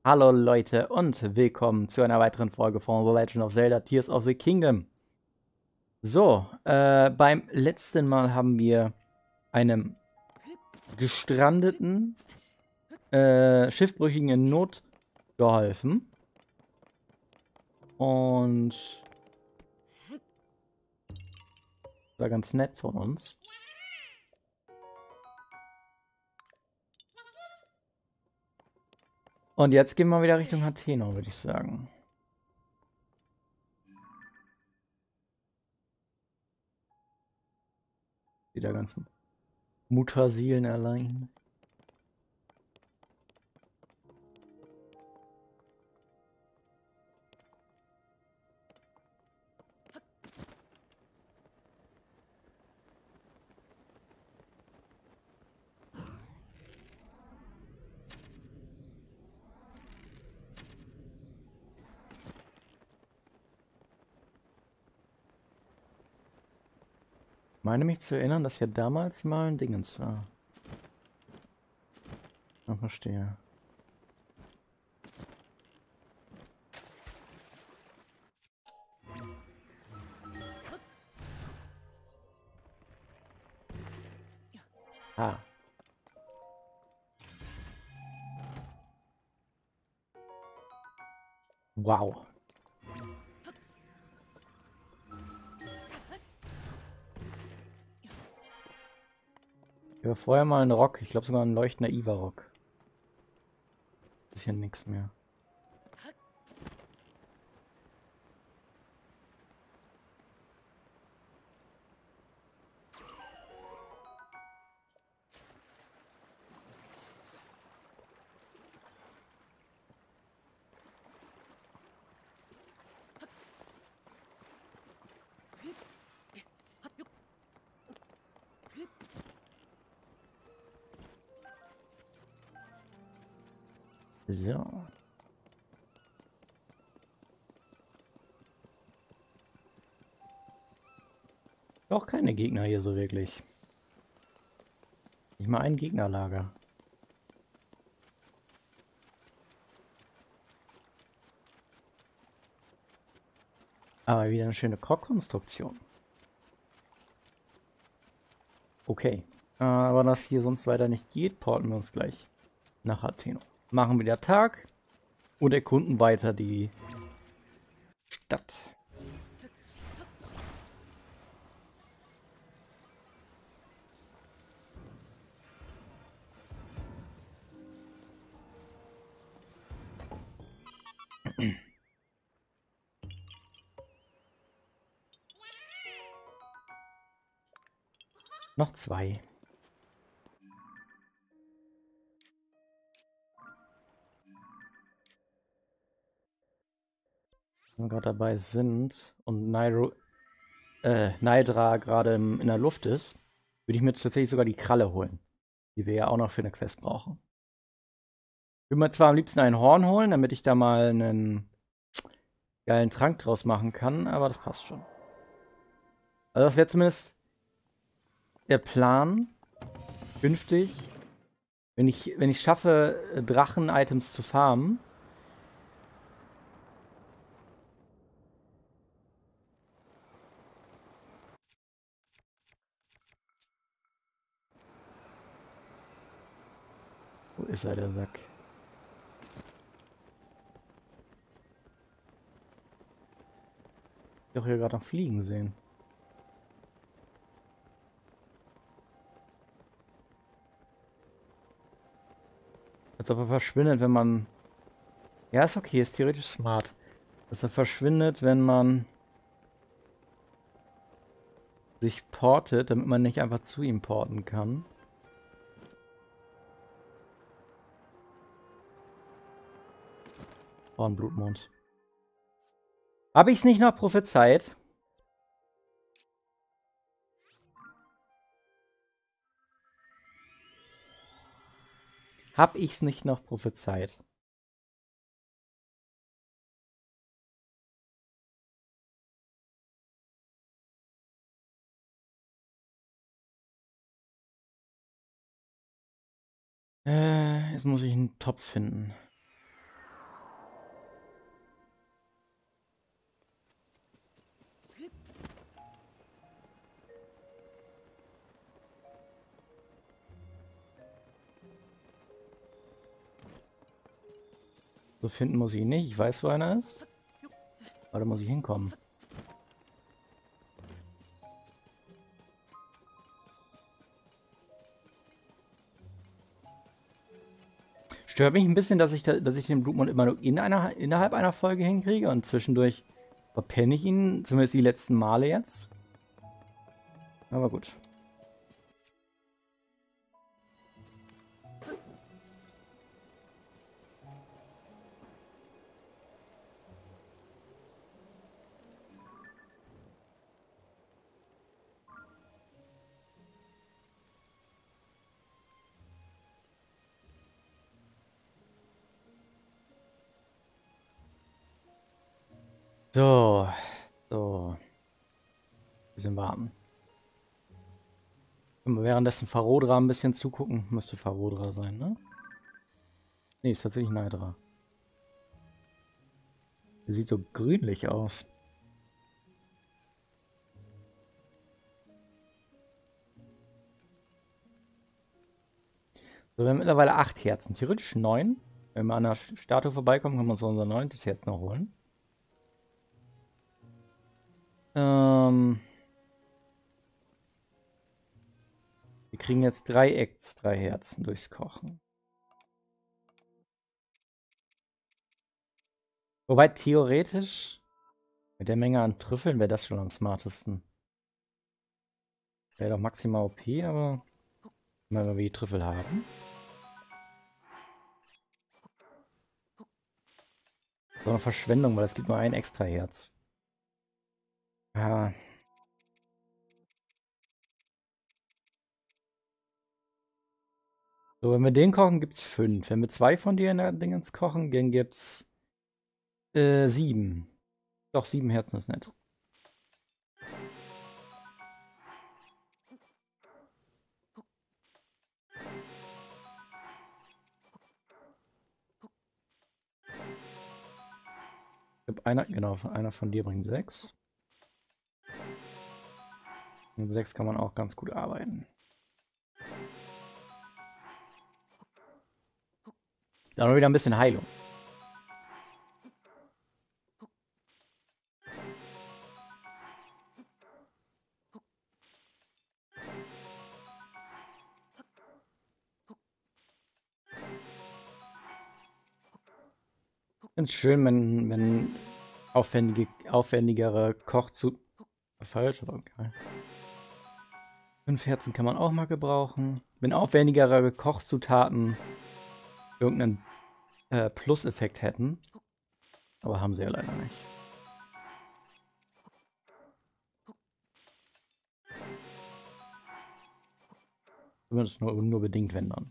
Hallo Leute und willkommen zu einer weiteren Folge von The Legend of Zelda Tears of the Kingdom. So, beim letzten Mal haben wir einem gestrandeten, Schiffbrüchigen in Not geholfen. Und das war ganz nett von uns. Und jetzt gehen wir wieder Richtung Athena, würde ich sagen. Wieder ganz Mutterseelen allein. Ich meine mich zu erinnern, dass hier damals mal ein Dingens war. Ich verstehe. Ah. Wow. Ich habe vorher mal einen Rock. Ich glaube sogar ein leuchtender Iva-Rock. Ist hier nichts mehr. So. Auch keine Gegner hier so wirklich. Nicht mal ein Gegnerlager. Aber wieder eine schöne Krog-Konstruktion. Okay. Aber das hier sonst weiter nicht geht, porten wir uns gleich nach Athena. Machen wieder Tag und erkunden weiter die Stadt. Noch zwei. Wenn wir gerade dabei sind und Naidra gerade in der Luft ist, würde ich mir tatsächlich sogar die Kralle holen, die wir ja auch noch für eine Quest brauchen. Ich würde mir zwar am liebsten ein Horn holen, damit ich da mal einen geilen Trank draus machen kann, aber das passt schon. Also das wäre zumindest der Plan, künftig, wenn ich schaffe, Drachen-Items zu farmen. Wo ist er, der Sack? Ich doch hier gerade noch fliegen sehen. Als ob er verschwindet, wenn man... Ja, ist okay, ist theoretisch smart. Dass er verschwindet, wenn man sich portet, damit man nicht einfach zu ihm porten kann. Oh, ein Blutmond. Habe ich es nicht noch prophezeit? Hab ich's nicht noch prophezeit? Jetzt muss ich einen Topf finden. So finden muss ich ihn nicht. Ich weiß, wo einer ist. Aber da muss ich hinkommen. Stört mich ein bisschen, dass ich den Blutmond immer nur innerhalb einer Folge hinkriege und zwischendurch verpenne ich ihn, zumindest die letzten Male jetzt. Aber gut. So. So. Bisschen warten. Können wir währenddessen Farodra ein bisschen zugucken. Müsste Farodra sein, ne? Nee, ist tatsächlich Naidra. Sieht so grünlich aus. So, wir haben mittlerweile 8 Herzen. Theoretisch 9. Wenn wir an der Statue vorbeikommen, können wir uns unser 9. Herz noch holen. Wir kriegen jetzt 3 extra Herzen durchs Kochen. Wobei theoretisch mit der Menge an Trüffeln wäre das schon am smartesten. Wäre doch maximal OP, aber wenn wir die Trüffel haben. So eine Verschwendung, weil es gibt nur ein extra Herz. Ja. So, wenn wir den kochen, gibt es 5. Wenn wir 2 von dir in der Dingens kochen, dann gibt es 7. Doch, 7 Herzen ist nett. Ich glaube, einer von dir bringt 6. Mit 6 kann man auch ganz gut arbeiten. Dann noch wieder ein bisschen Heilung. Ich finde es schön, wenn aufwendigere Kochzutaten. Falsch, aber geil. 5 Herzen kann man auch mal gebrauchen. Wenn aufwendigere Kochzutaten irgendeinen Plus-Effekt hätten. Aber haben sie ja leider nicht. Zumindest nur bedingt, wenn dann.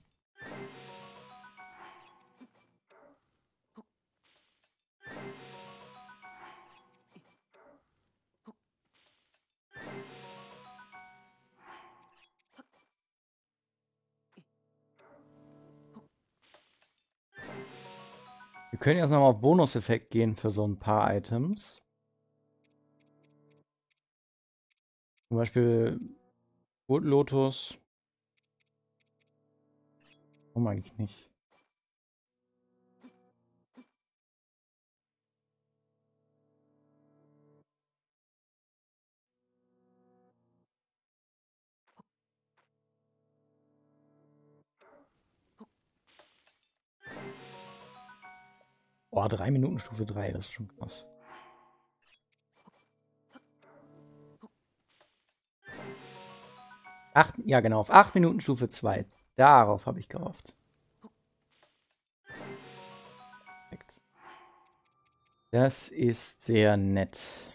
Wir können jetzt nochmal auf Bonus-Effekt gehen für so ein paar Items. Zum Beispiel Lotus. Warum eigentlich nicht? Boah, 3 Minuten Stufe 3, das ist schon krass. Ja genau, auf 8 Minuten Stufe 2. Darauf habe ich gehofft. Perfekt. Das ist sehr nett.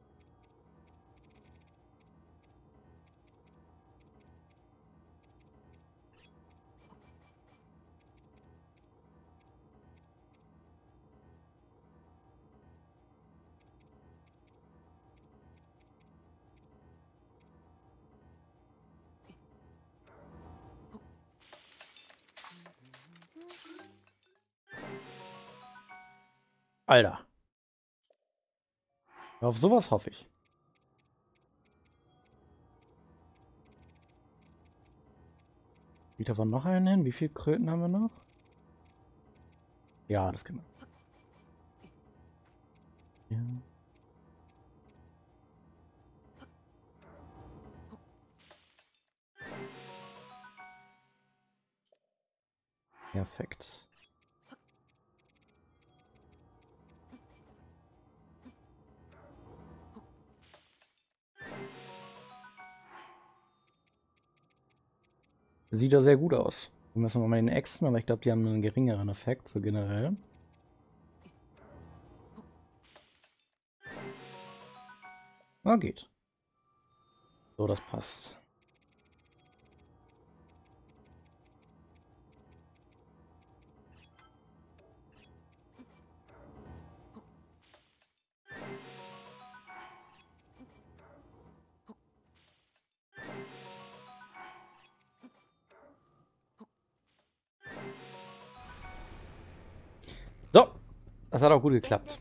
Alter. Auf sowas hoffe ich. Geht davon noch einen hin? Wie viele Kröten haben wir noch? Ja, das können wir. Ja. Perfekt. Sieht da sehr gut aus. Wir müssen mal den Echsen, aber ich glaube, die haben einen geringeren Effekt, so generell. Na, geht. So, das passt. So, das hat auch gut geklappt.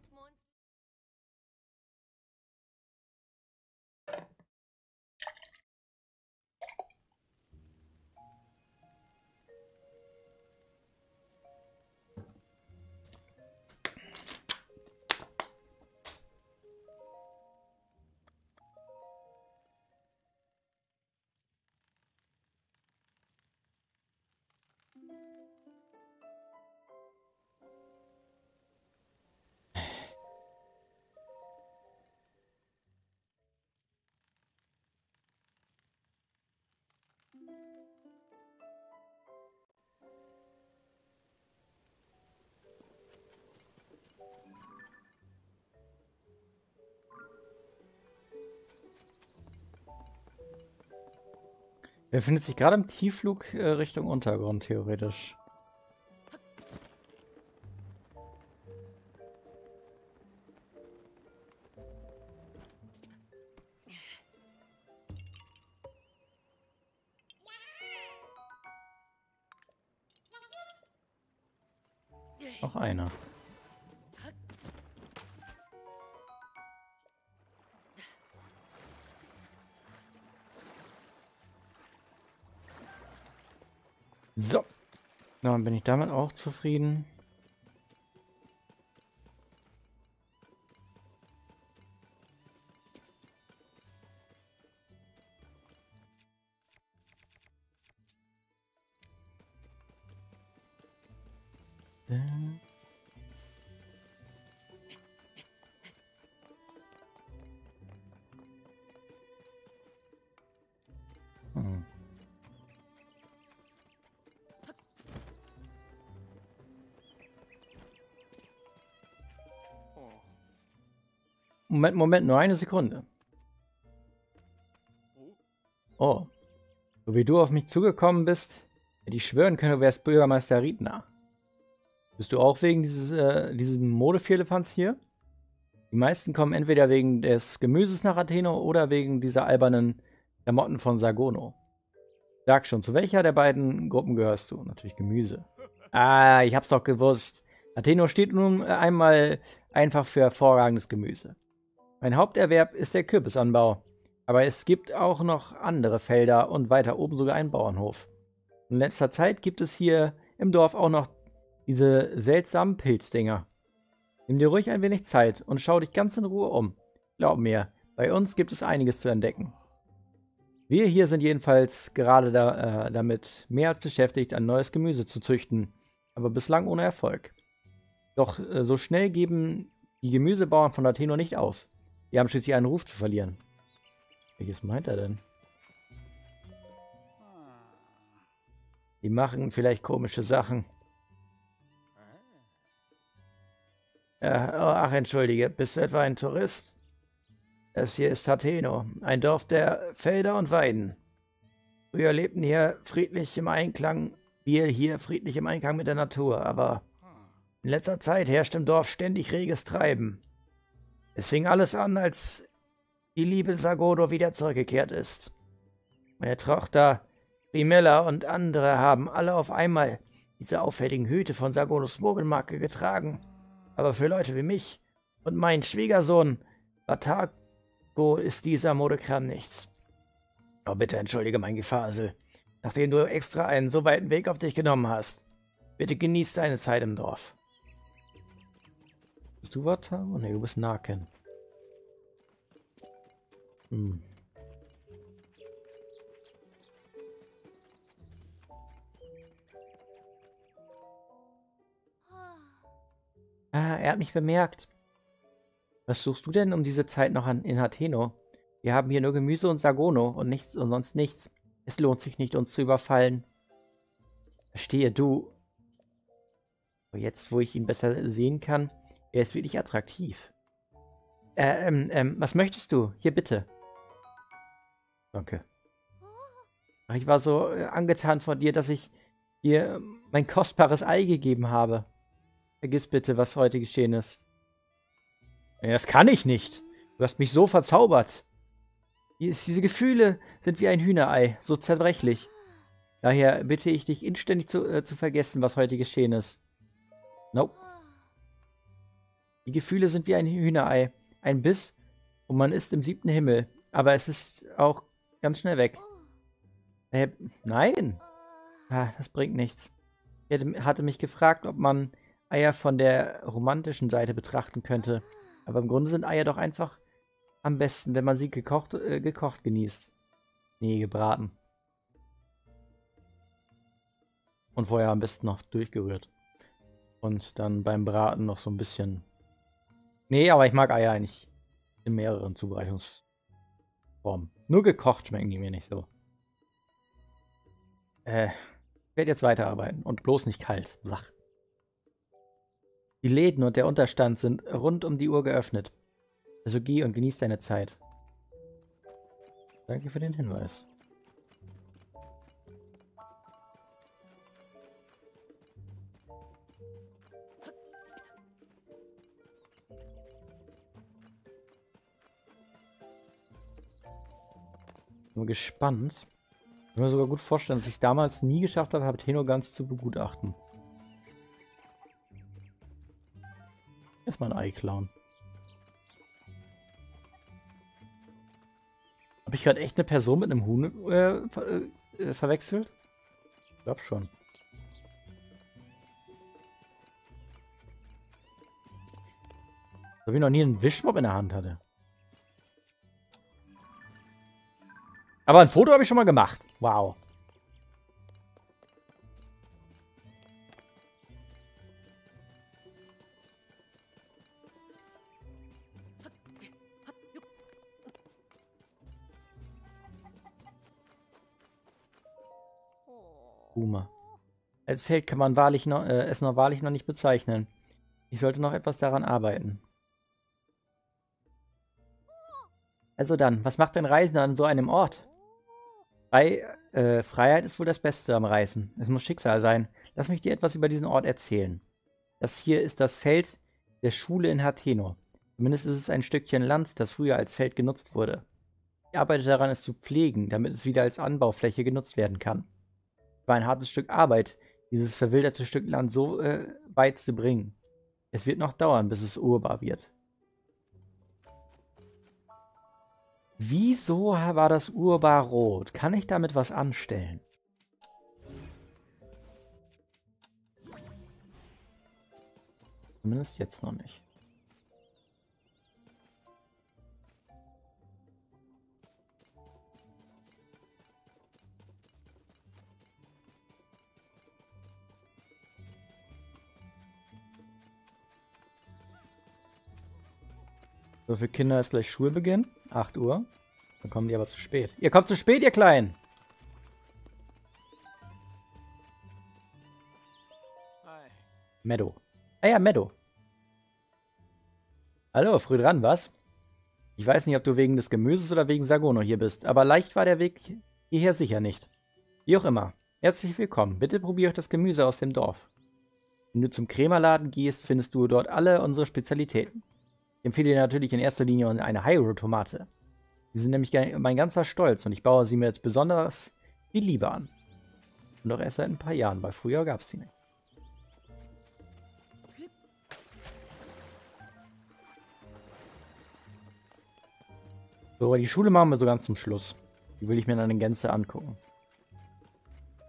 Er befindet sich gerade im Tiefflug Richtung Untergrund, theoretisch. Noch einer. So. Dann bin ich damit auch zufrieden. Hm. Moment, nur eine Sekunde. Oh. So wie du auf mich zugekommen bist, hätte ich schwören können, du wärst Bürgermeister Riedner. Bist du auch wegen diesem Modevierlefanz hier? Die meisten kommen entweder wegen des Gemüses nach Atheno oder wegen dieser albernen Klamotten von Sargono. Sag schon, zu welcher der beiden Gruppen gehörst du? Natürlich Gemüse. Ah, ich hab's doch gewusst. Atheno steht nun einmal einfach für hervorragendes Gemüse. Mein Haupterwerb ist der Kürbisanbau. Aber es gibt auch noch andere Felder und weiter oben sogar einen Bauernhof. In letzter Zeit gibt es hier im Dorf auch noch diese seltsamen Pilzdinger. Nimm dir ruhig ein wenig Zeit und schau dich ganz in Ruhe um. Glaub mir, bei uns gibt es einiges zu entdecken. Wir hier sind jedenfalls gerade damit mehr als beschäftigt, ein neues Gemüse zu züchten, aber bislang ohne Erfolg. Doch so schnell geben die Gemüsebauern von Atheno nicht auf. Die haben schließlich einen Ruf zu verlieren. Welches meint er denn? Die machen vielleicht komische Sachen. Ach, entschuldige, bist du etwa ein Tourist? Das hier ist Atheno, ein Dorf der Felder und Weiden. Früher lebten wir hier friedlich im Einklang mit der Natur, aber in letzter Zeit herrscht im Dorf ständig reges Treiben. Es fing alles an, als die liebe Sargono wieder zurückgekehrt ist. Meine Tochter Primella und andere haben alle auf einmal diese auffälligen Hüte von Sargonos Mogelmarke getragen. Aber für Leute wie mich und meinen Schwiegersohn Batago ist dieser Modekram nichts. Oh, bitte entschuldige mein Gefasel, nachdem du extra einen so weiten Weg auf dich genommen hast. Bitte genieß deine Zeit im Dorf. Bist du Watao? Ne, du bist Naken. Hm. Ah, er hat mich bemerkt. Was suchst du denn um diese Zeit noch in Hateno? Wir haben hier nur Gemüse und Sagono und nichts und sonst nichts. Es lohnt sich nicht, uns zu überfallen. Verstehe du. Jetzt, wo ich ihn besser sehen kann, er ist wirklich attraktiv. Was möchtest du? Hier, bitte. Danke. Ach, ich war so angetan von dir, dass ich dir mein kostbares Ei gegeben habe. Vergiss bitte, was heute geschehen ist. Ja, das kann ich nicht. Du hast mich so verzaubert. Diese Gefühle sind wie ein Hühnerei, so zerbrechlich. Daher bitte ich dich inständig zu vergessen, was heute geschehen ist. Nope. Die Gefühle sind wie ein Hühnerei. Ein Biss und man ist im 7. Himmel. Aber es ist auch ganz schnell weg. Nein. Ah, das bringt nichts. Ich hatte mich gefragt, ob man Eier von der romantischen Seite betrachten könnte. Aber im Grunde sind Eier doch einfach am besten, wenn man sie gekocht genießt. Nee, gebraten. Und vorher am besten noch durchgerührt. Und dann beim Braten noch so ein bisschen. Nee, aber ich mag Eier eigentlich in mehreren Zubereitungsformen. Nur gekocht schmecken die mir nicht so. Ich werde jetzt weiterarbeiten. Und bloß nicht kalt. Blach. Die Läden und der Unterstand sind rund um die Uhr geöffnet. Also geh und genieß deine Zeit. Danke für den Hinweis. Bin gespannt. Ich kann mir sogar gut vorstellen, dass ich es damals nie geschafft habe, Hateno ganz zu begutachten. Erstmal ein Ei klauen. Habe ich gerade echt eine Person mit einem Huhn verwechselt? Ich glaube schon. Weil ich noch nie einen Wischmopp in der Hand hatte. Aber ein Foto habe ich schon mal gemacht. Wow. Boomer. Als Feld kann man es noch wahrlich noch nicht bezeichnen. Ich sollte noch etwas daran arbeiten. Also dann, was macht ein Reisender an so einem Ort? Freiheit ist wohl das Beste am Reisen. Es muss Schicksal sein. Lass mich dir etwas über diesen Ort erzählen. Das hier ist das Feld der Schule in Hateno. Zumindest ist es ein Stückchen Land, das früher als Feld genutzt wurde. Ich arbeite daran, es zu pflegen, damit es wieder als Anbaufläche genutzt werden kann. Es war ein hartes Stück Arbeit, dieses verwilderte Stück Land so weit zu bringen. Es wird noch dauern, bis es urbar wird. Wieso war das urbar rot? Kann ich damit was anstellen? Zumindest jetzt noch nicht. So, für Kinder ist gleich Schulbeginn. 8 Uhr. Dann kommen die aber zu spät. Ihr kommt zu spät, ihr Kleinen! Hi. Meadow. Ah ja, Meadow. Hallo, früh dran, was? Ich weiß nicht, ob du wegen des Gemüses oder wegen Sagono hier bist, aber leicht war der Weg hierher sicher nicht. Wie auch immer. Herzlich willkommen. Bitte probier euch das Gemüse aus dem Dorf. Wenn du zum Krämerladen gehst, findest du dort alle unsere Spezialitäten. Ich empfehle dir natürlich in erster Linie eine Hyrule-Tomate. Die sind nämlich mein ganzer Stolz und ich baue sie mir jetzt besonders viel Liebe an. Und auch erst seit ein paar Jahren, weil früher gab es sie nicht. So, aber die Schule machen wir so ganz zum Schluss. Die will ich mir dann in Gänze angucken.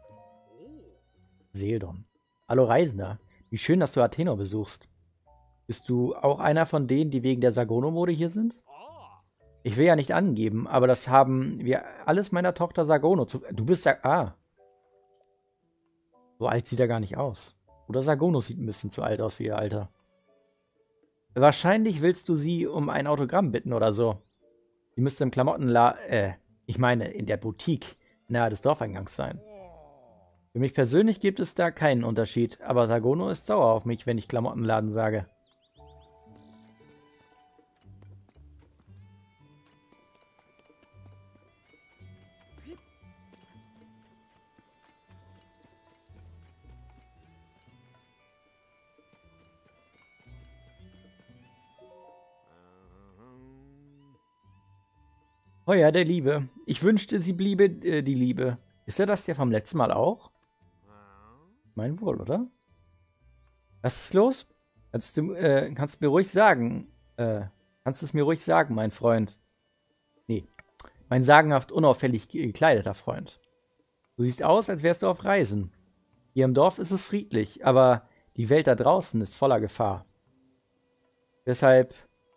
Seldon. Hallo Reisender. Wie schön, dass du Atheno besuchst. Bist du auch einer von denen, die wegen der Sargono-Mode hier sind? Ich will ja nicht angeben, aber das haben wir alles meiner Tochter Sargono zu. Du bist ja. Ah, so alt sieht er gar nicht aus. Oder Sargono sieht ein bisschen zu alt aus für ihr Alter. Wahrscheinlich willst du sie um ein Autogramm bitten oder so. Sie müsste im ich meine, in der Boutique nahe des Dorfeingangs sein. Für mich persönlich gibt es da keinen Unterschied, aber Sargono ist sauer auf mich, wenn ich Klamottenladen sage. Feuer der Liebe. Ich wünschte, sie bliebe die Liebe. Ist er das ja vom letzten Mal auch? Mein wohl, oder? Was ist los? Kannst du mir ruhig sagen. Kannst du es mir ruhig sagen, mein Freund? Nee, mein sagenhaft unauffällig gekleideter Freund. Du siehst aus, als wärst du auf Reisen. Hier im Dorf ist es friedlich, aber die Welt da draußen ist voller Gefahr. Deshalb,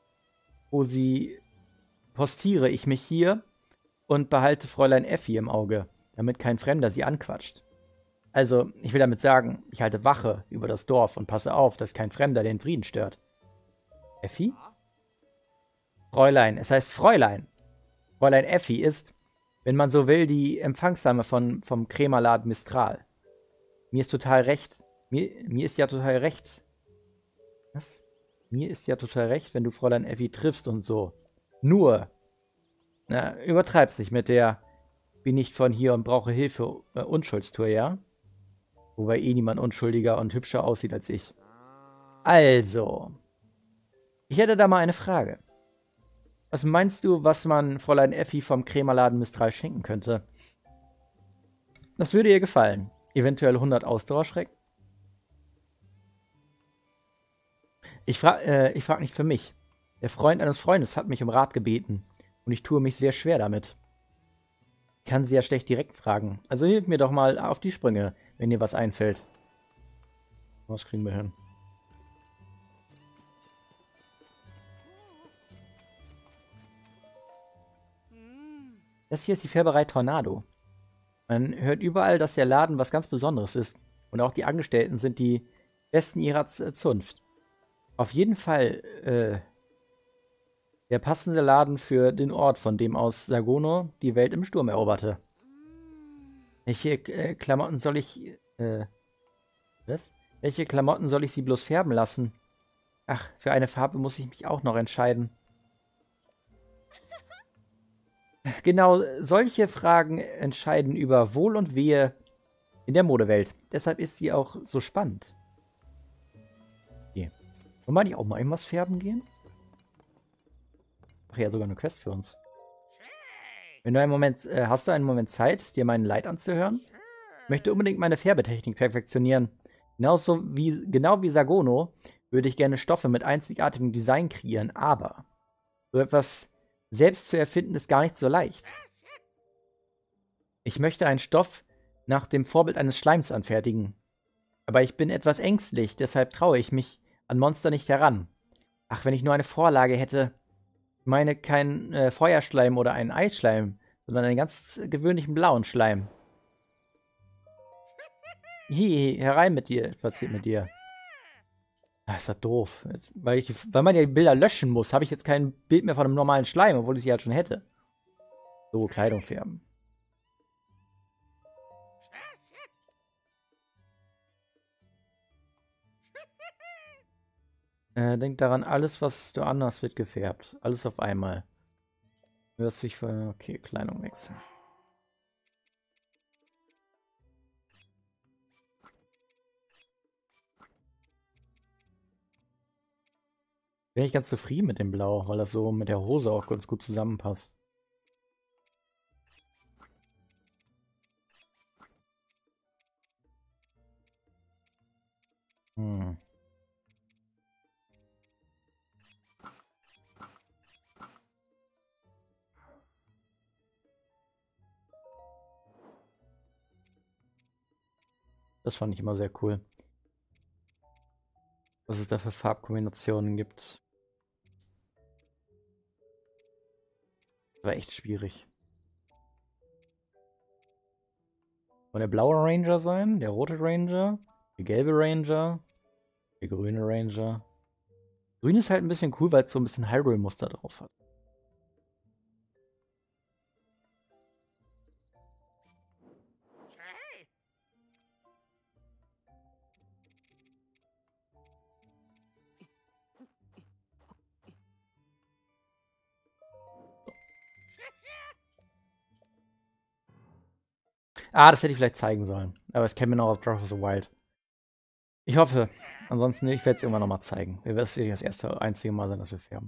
postiere ich mich hier und behalte Fräulein Effi im Auge, damit kein Fremder sie anquatscht. Also, ich will damit sagen, ich halte Wache über das Dorf und passe auf, dass kein Fremder den Frieden stört. Effi? Fräulein, es heißt Fräulein. Fräulein Effi ist, wenn man so will, die Empfangsdame vom Krämerladen Mistral. Mir ist total recht. Mir ist ja total recht. Was? Mir ist ja total recht, wenn du Fräulein Effi triffst und so. Nur, na, übertreib's nicht mit der bin nicht von hier und brauche Hilfe Unschuldstour, ja? Wobei eh niemand unschuldiger und hübscher aussieht als ich. Also, ich hätte da mal eine Frage. Was meinst du, was man Fräulein Effi vom Krämerladen Mistral schenken könnte? Das würde ihr gefallen. Eventuell 100 Ausdauerschreck? Ich frag nicht für mich. Der Freund eines Freundes hat mich um Rat gebeten. Und ich tue mich sehr schwer damit. Ich kann sie ja schlecht direkt fragen. Also hilf mir doch mal auf die Sprünge, wenn dir was einfällt. Was kriegen wir hin? Das hier ist die Färberei Tornado. Man hört überall, dass der Laden was ganz Besonderes ist. Und auch die Angestellten sind die Besten ihrer Zunft. Auf jeden Fall, der passende Laden für den Ort, von dem aus Sargono die Welt im Sturm eroberte. Welche Klamotten soll ich, was? Welche Klamotten soll ich sie bloß färben lassen? Ach, für eine Farbe muss ich mich auch noch entscheiden. Genau, solche Fragen entscheiden über Wohl und Wehe in der Modewelt. Deshalb ist sie auch so spannend. Okay. Wollen wir nicht auch mal irgendwas färben gehen? Ach ja, sogar eine Quest für uns. Wenn du einen Moment, hast du einen Moment Zeit, dir meinen Leid anzuhören? Ich möchte unbedingt meine Färbetechnik perfektionieren. Genau wie Sargono würde ich gerne Stoffe mit einzigartigem Design kreieren, aber so etwas selbst zu erfinden ist gar nicht so leicht. Ich möchte einen Stoff nach dem Vorbild eines Schleims anfertigen. Aber ich bin etwas ängstlich, deshalb traue ich mich an Monster nicht heran. Ach, wenn ich nur eine Vorlage hätte. Ich meine keinen Feuerschleim oder einen Eisschleim, sondern einen ganz gewöhnlichen blauen Schleim. Hihi, herein mit dir, spaziert mit dir. Ah, ist das doof. Jetzt, weil man ja die Bilder löschen muss, habe ich jetzt kein Bild mehr von einem normalen Schleim, obwohl ich sie halt schon hätte. So, Kleidung färben. Denk daran, alles, was du anhast, wird gefärbt. Alles auf einmal. Du wirst dich für. Okay, Kleidung wechseln. Bin ich ganz zufrieden mit dem Blau, weil das so mit der Hose auch ganz gut zusammenpasst. Hm. Das fand ich immer sehr cool. was es da für Farbkombinationen gibt. Das war echt schwierig. Soll der blaue Ranger sein, der rote Ranger, der gelbe Ranger, der grüne Ranger. Grün ist halt ein bisschen cool, weil es so ein bisschen Hyrule-Muster drauf hat. Ah, das hätte ich vielleicht zeigen sollen. Aber es kennt man auch aus Breath of the Wild. Ich hoffe. Ansonsten, ich werde es irgendwann nochmal zeigen. Wir werden es das erste, einzige Mal sein, dass wir färben.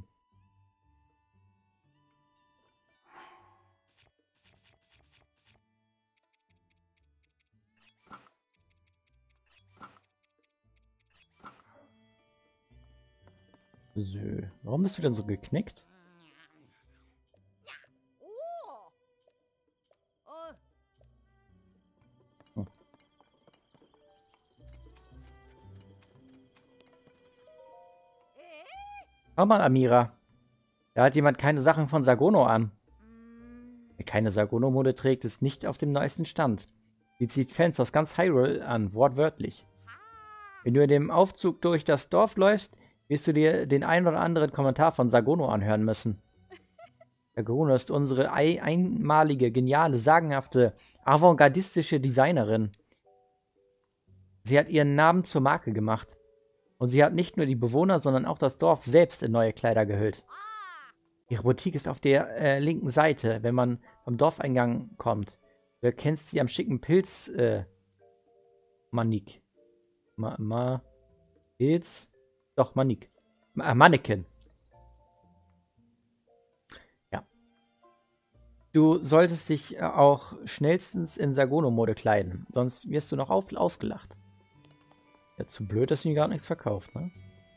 So. Warum bist du denn so geknickt? Hm. Schau mal, Amira. Da hat jemand keine Sachen von Sagono an. Wer keine Sagono-Mode trägt, ist nicht auf dem neuesten Stand. Die zieht Fans aus ganz Hyrule an, wortwörtlich. Wenn du in dem Aufzug durch das Dorf läufst, wirst du dir den ein oder anderen Kommentar von Sagono anhören müssen. Sagono ist unsere einmalige, geniale, sagenhafte, avantgardistische Designerin. Sie hat ihren Namen zur Marke gemacht. Und sie hat nicht nur die Bewohner, sondern auch das Dorf selbst in neue Kleider gehüllt. Ihre Boutique ist auf der linken Seite, wenn man vom Dorfeingang kommt. Du erkennst sie am schicken Pilz, Manik. Pilz? Doch, Manik. Mannequin. Ja. Du solltest dich auch schnellstens in Sagono-Mode kleiden, sonst wirst du noch ausgelacht. Ja, zu blöd, dass sie gar nichts verkauft, ne?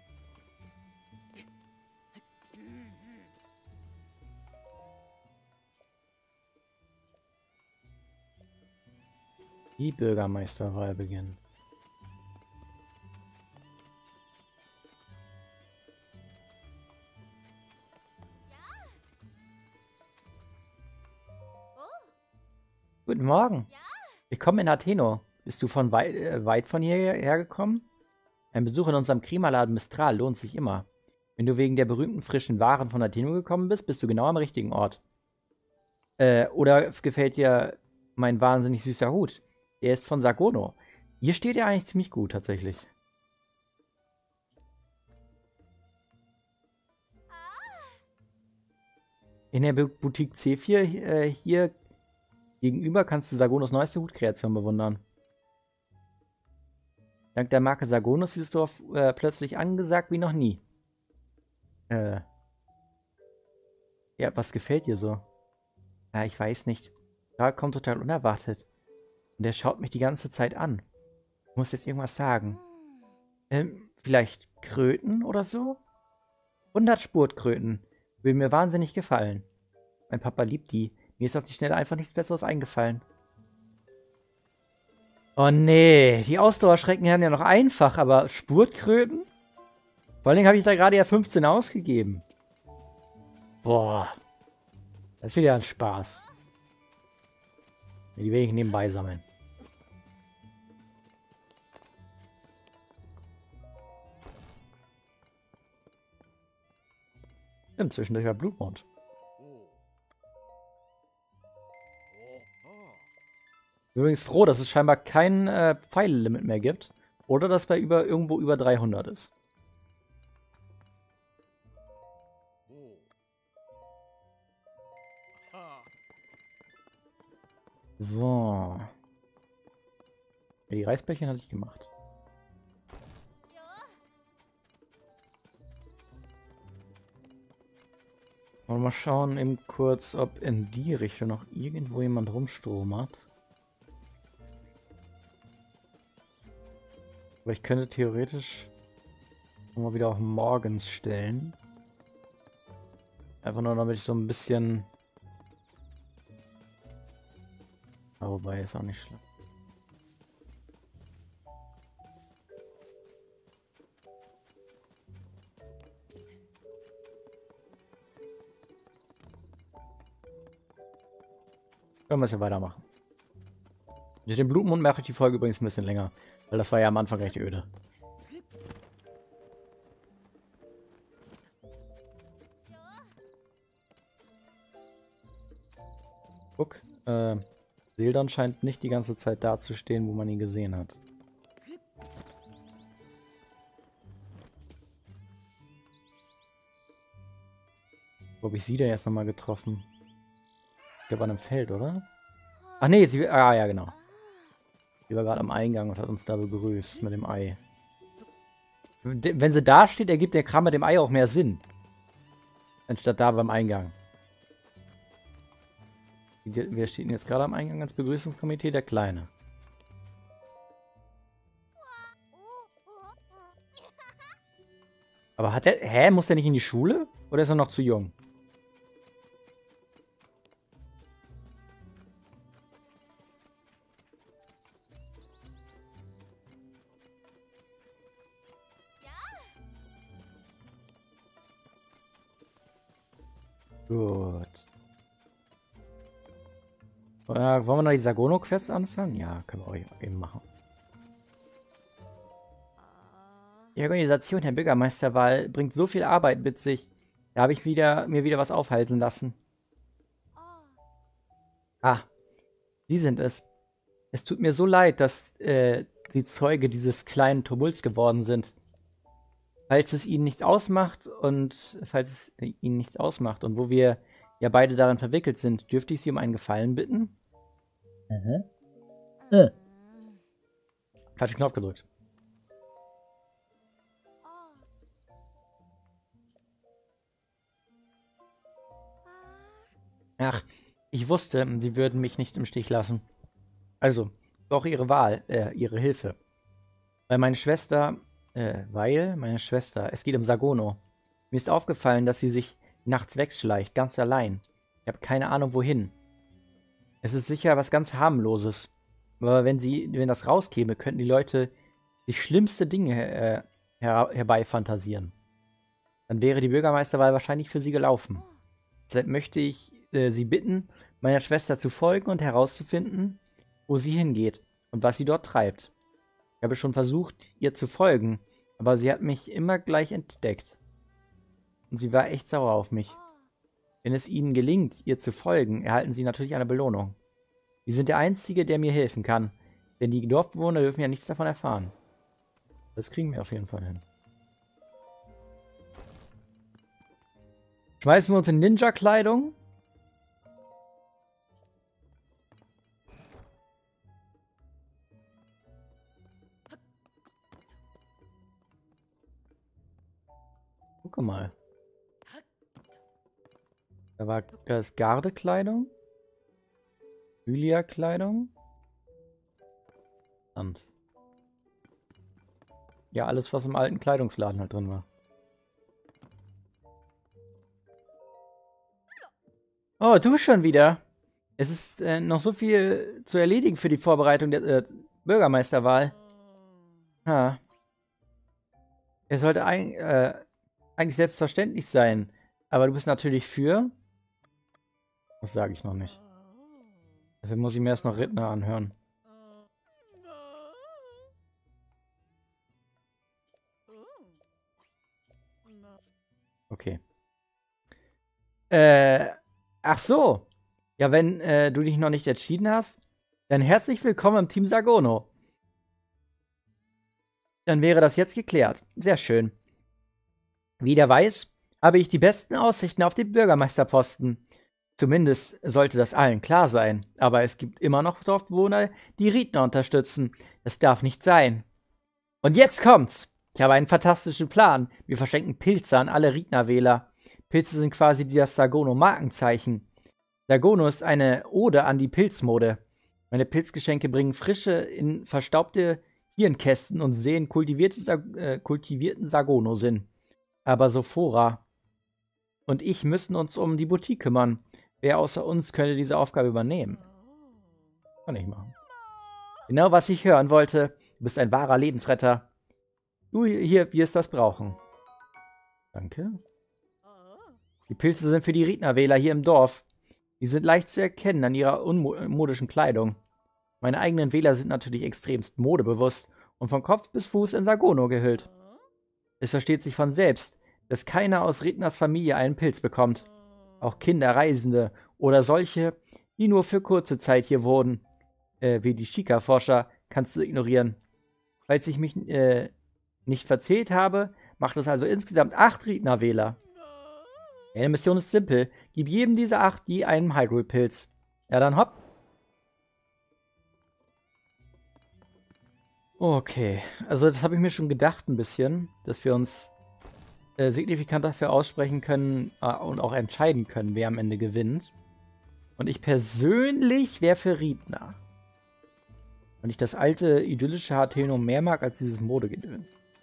Die Bürgermeisterwahl beginnt. Guten Morgen. Willkommen in Atheno. Bist du von weit von hierher gekommen? Ein Besuch in unserem Krimaladen Mistral lohnt sich immer. Wenn du wegen der berühmten frischen Waren von Atheno gekommen bist, bist du genau am richtigen Ort. Oder gefällt dir mein wahnsinnig süßer Hut? Der ist von Sagono. Hier steht er eigentlich ziemlich gut, tatsächlich. In der Boutique C4 hier gegenüber kannst du Sagonos neueste Hutkreation bewundern. Dank der Marke Sagonos ist dieses Dorf plötzlich angesagt wie noch nie. Ja, was gefällt dir so? Ja, ich weiß nicht. Da kommt total unerwartet. Und der schaut mich die ganze Zeit an. Ich muss jetzt irgendwas sagen. Vielleicht Kröten oder so? 100 Spurtkröten. Würden mir wahnsinnig gefallen. Mein Papa liebt die. Mir ist auf die Schnelle einfach nichts Besseres eingefallen. Oh nee, die Ausdauerschrecken haben ja noch einfach, aber Spurtkröten? Vor allen Dingen habe ich da gerade ja 15 ausgegeben. Boah. Das ist wieder ein Spaß. Die will ich nebenbei sammeln. Stimmt, zwischendurch war Blutmond. Übrigens froh, dass es scheinbar kein Pfeillimit mehr gibt. Oder dass bei irgendwo über 300 ist. So. Ja, die Reisbällchen hatte ich gemacht. Mal schauen eben kurz, ob in die Richtung noch irgendwo jemand rumstromert. Aber ich könnte theoretisch mal wieder auf morgens stellen. Einfach nur, damit ich so ein bisschen... Aber wobei, ist auch nicht schlimm. Können wir es ja weitermachen. Mit dem Blutmond mache ich die Folge übrigens ein bisschen länger. Weil das war ja am Anfang recht öde. Guck, Seldon scheint nicht die ganze Zeit da zu stehen, wo man ihn gesehen hat. Wo habe ich sie denn jetzt nochmal getroffen? Ich glaube an einem Feld, oder? Ach nee, sie... Ah, ja, genau. Sie war gerade am Eingang und hat uns da begrüßt mit dem Ei. Wenn sie da steht, ergibt der Kram mit dem Ei auch mehr Sinn. Anstatt da beim Eingang. Wer steht denn jetzt gerade am Eingang als Begrüßungskomitee? Der Kleine. Aber hat er... Hä? Muss er nicht in die Schule? Oder ist er noch zu jung? Gut. Wollen wir noch die Sagono-Quest anfangen? Ja, können wir auch eben machen. Die Organisation der Bürgermeisterwahl bringt so viel Arbeit mit sich. Da habe ich mir wieder was aufhalsen lassen. Ah, Sie sind es. Es tut mir so leid, dass Sie Zeuge dieses kleinen Tumults geworden sind. Falls es Ihnen nichts ausmacht und wo wir ja beide daran verwickelt sind, dürfte ich Sie um einen Gefallen bitten? Falschen Knopf gedrückt. Ach, ich wusste, Sie würden mich nicht im Stich lassen. Also, auch Ihre Wahl, Ihre Hilfe. Meine Schwester, es geht um Sagono. Mir ist aufgefallen, dass sie sich nachts wegschleicht, ganz allein. Ich habe keine Ahnung, wohin. Es ist sicher was ganz harmloses. Aber wenn das rauskäme, könnten die Leute die schlimmste Dinge herbeifantasieren. Dann wäre die Bürgermeisterwahl wahrscheinlich für sie gelaufen. Deshalb möchte ich Sie bitten, meiner Schwester zu folgen und herauszufinden, wo sie hingeht und was sie dort treibt. Ich habe schon versucht, ihr zu folgen, aber sie hat mich immer gleich entdeckt. Und sie war echt sauer auf mich. Wenn es ihnen gelingt, ihr zu folgen, erhalten sie natürlich eine Belohnung. Sie sind der Einzige, der mir helfen kann, denn die Dorfbewohner dürfen ja nichts davon erfahren. Das kriegen wir auf jeden Fall hin. Schmeißen wir uns in Ninja-Kleidung? Guck mal. Da ist Gardekleidung. Hylia-Kleidung. Und. Ja, alles, was im alten Kleidungsladen halt drin war. Oh, du schon wieder. Es ist noch so viel zu erledigen für die Vorbereitung der Bürgermeisterwahl. Ha. Es sollte eigentlich selbstverständlich sein. Aber du bist natürlich für... Das sage ich noch nicht. Dafür muss ich mir erst noch Rittner anhören. Okay. Ach so. Ja, wenn du dich noch nicht entschieden hast, dann herzlich willkommen im Team Sagono. Dann wäre das jetzt geklärt. Sehr schön. Wie der weiß, habe ich die besten Aussichten auf den Bürgermeisterposten. Zumindest sollte das allen klar sein. Aber es gibt immer noch Dorfbewohner, die Riedner unterstützen. Das darf nicht sein. Und jetzt kommt's. Ich habe einen fantastischen Plan. Wir verschenken Pilze an alle Riedner-Wähler. Pilze sind quasi das Sagono-Markenzeichen. Sagono ist eine Ode an die Pilzmode. Meine Pilzgeschenke bringen Frische in verstaubte Hirnkästen und sehen kultivierten Sagono-Sinn. Aber Sophora und ich müssen uns um die Boutique kümmern. Wer außer uns könnte diese Aufgabe übernehmen? Kann ich machen. Genau, was ich hören wollte. Du bist ein wahrer Lebensretter. Du hier wirst das brauchen. Danke. Die Pilze sind für die Riedner-Wähler hier im Dorf. Die sind leicht zu erkennen an ihrer unmodischen Kleidung. Meine eigenen Wähler sind natürlich extremst modebewusst und von Kopf bis Fuß in Sargono gehüllt. Es versteht sich von selbst, dass keiner aus Redners Familie einen Pilz bekommt. Auch Kinder, Reisende oder solche, die nur für kurze Zeit hier wohnen, wie die Shika-Forscher, kannst du ignorieren. Falls ich mich nicht verzählt habe, macht es also insgesamt 8 Redner-Wähler. Eine Mission ist simpel. Gib jedem dieser 8 je einen Hyrule-Pilz. Ja, dann hopp. Okay, also das habe ich mir schon gedacht ein bisschen, dass wir uns signifikant dafür aussprechen können und auch entscheiden können, wer am Ende gewinnt. Und ich persönlich wäre für Riedner. Und ich das alte, idyllische Hateno mehr mag als dieses Modegedöns.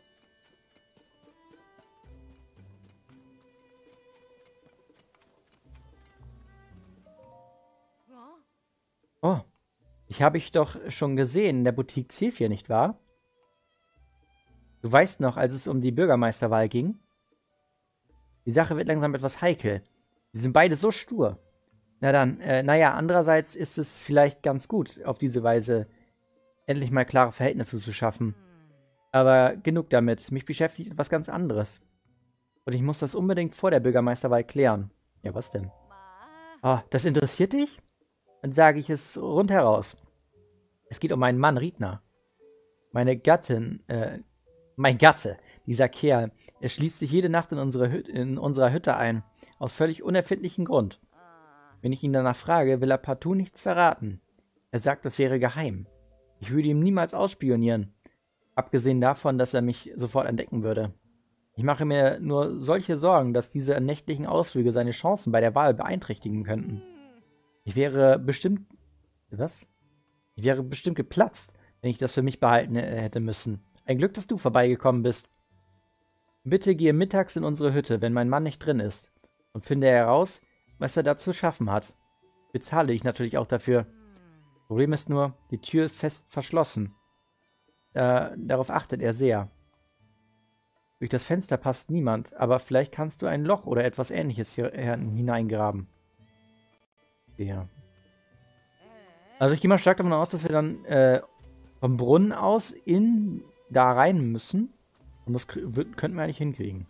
Oh, ich habe ich doch schon gesehen in der Boutique Zephyr, nicht wahr? Du weißt noch, als es um die Bürgermeisterwahl ging? Die Sache wird langsam etwas heikel. Sie sind beide so stur. Na dann, naja, andererseits ist es vielleicht ganz gut, auf diese Weise endlich mal klare Verhältnisse zu schaffen. Aber genug damit. Mich beschäftigt etwas ganz anderes. Und ich muss das unbedingt vor der Bürgermeisterwahl klären. Ja, was denn? Ah, das interessiert dich? Dann sage ich es rundheraus. Es geht um meinen Mann Riedner. Meine Gattin, mein Gatte, dieser Kerl, er schließt sich jede Nacht in unserer Hütte ein. Aus völlig unerfindlichen Grund. Wenn ich ihn danach frage, will er partout nichts verraten. Er sagt, es wäre geheim. Ich würde ihm niemals ausspionieren. Abgesehen davon, dass er mich sofort entdecken würde. Ich mache mir nur solche Sorgen, dass diese nächtlichen Ausflüge seine Chancen bei der Wahl beeinträchtigen könnten. Ich wäre bestimmt... Was? Ich wäre bestimmt geplatzt, wenn ich das für mich behalten hätte müssen. Ein Glück, dass du vorbeigekommen bist. Bitte gehe mittags in unsere Hütte, wenn mein Mann nicht drin ist. Und finde heraus, was er da zu schaffen hat. Bezahle ich natürlich auch dafür. Problem ist nur, die Tür ist fest verschlossen. Darauf achtet er sehr. Durch das Fenster passt niemand, aber vielleicht kannst du ein Loch oder etwas Ähnliches hier hineingraben. Ja. Also ich gehe mal stark davon aus, dass wir dann vom Brunnen aus da rein müssen. Und das könnten wir eigentlich hinkriegen.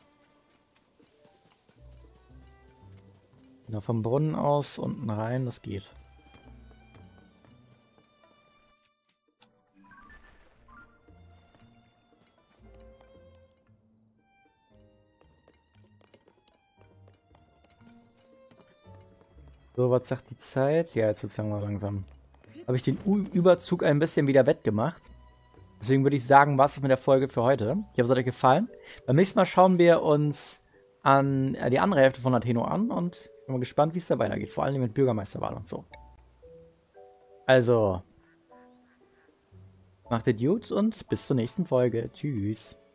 Genau, vom Brunnen aus unten rein, das geht. So, was sagt die Zeit? Ja, jetzt wird es langsam. Habe ich den Überzug ein bisschen wieder wettgemacht. Deswegen würde ich sagen, was ist mit der Folge für heute? Ich hoffe, es hat euch gefallen. Beim nächsten Mal schauen wir uns an die andere Hälfte von Hateno an und bin mal gespannt, wie es da weitergeht. Vor allem mit Bürgermeisterwahl und so. Also, macht es gut und bis zur nächsten Folge. Tschüss.